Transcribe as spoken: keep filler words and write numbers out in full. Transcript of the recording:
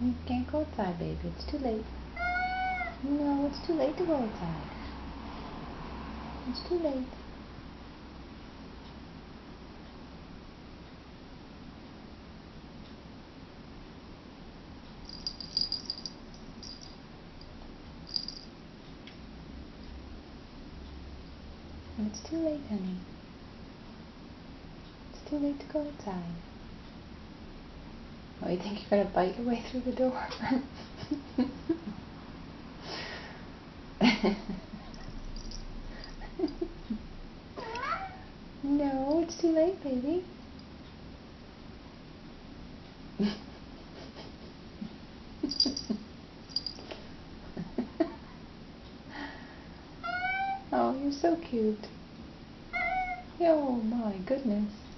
You can't go outside, baby. It's too late. No, it's too late to go outside. It's too late. It's too late, honey. It's too late to go outside. Oh, you think you're gonna bite your way through the door? No, it's too late, baby. Oh, you're so cute. Oh my goodness.